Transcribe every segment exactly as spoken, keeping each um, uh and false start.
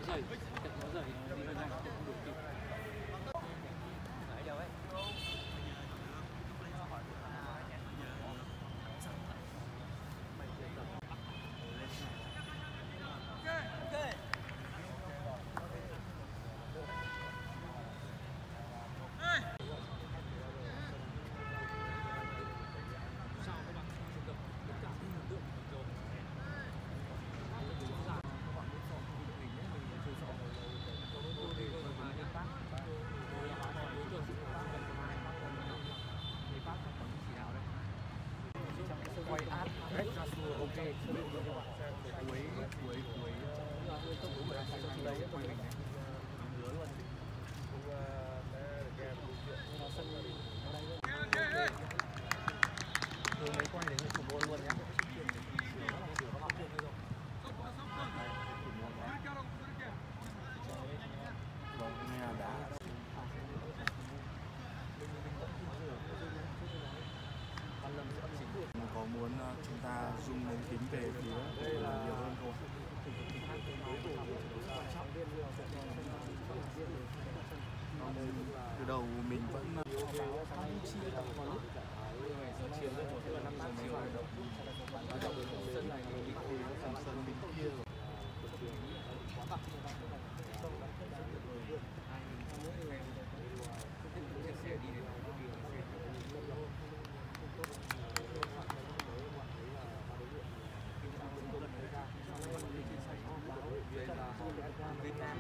dày, chặt nó dày, nó đi nhanh, không đuổi kịp. Đấy đâu ấy. quay áp hết ra xua ok cuối cuối cuối cuối đấy quay mình này hứa luôn thường mấy quay đến thủ môn luôn nhé. Vâng, nghe là đá. Có muốn chúng ta zoom lên kính về phía nhiều hơn thôi. Từ đầu mình vẫn chia tập vào lúc chiều lên một là năm giờ chiều sân này đi sân sân bên kia Việt Nam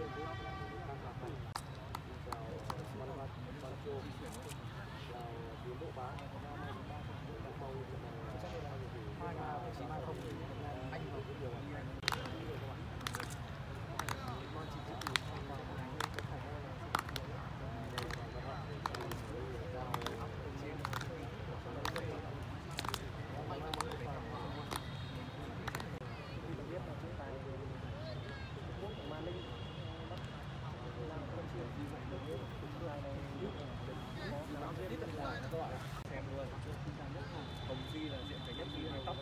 xem luôn. Hồng Duy là diện phải nhất vì hai tóc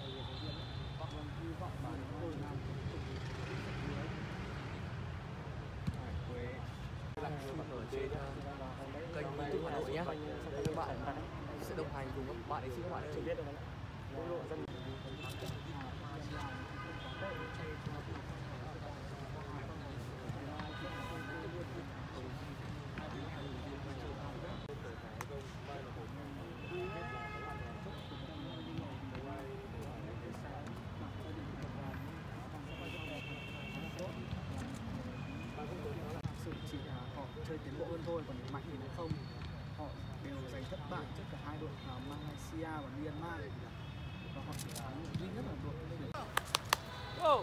hy vọng bản tôi làm Quế ở trên kênh YouTube Hà Nội nhé. Các bạn sẽ đồng hành cùng các bạn để xin các bạn chưa biết đâu. Sự chỉ là họ chơi tiến bộ hơn thôi, còn mạnh thì nó không. Họ đều giành thất bại trước cả hai đội là Malaysia và Myanmar và họ chỉ thắng duy nhất là đội này. Go!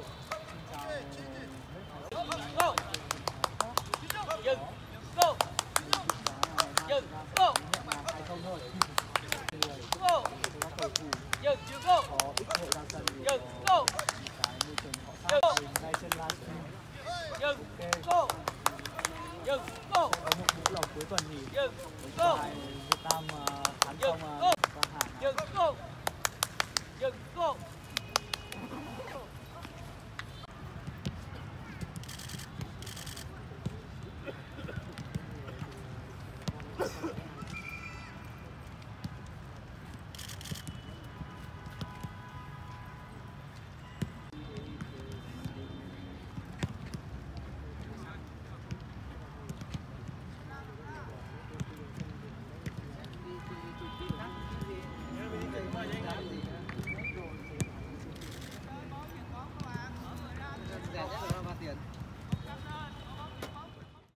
Go! Dừng! Go! Dừng! Go! Hai không thôi. Go! Dừng! Dừng! Go! Có ít hội ra sân thì có cái môi trường họ sát mình ngay trên livestream. Dừng! Go! Dừng! Go! Có một buổi lọc cuối tuần thì Dừng! Go! Việt Nam thắng không qua hàng. Dừng! Go! Dừng! Go! Rẻ nhất là bao tiền?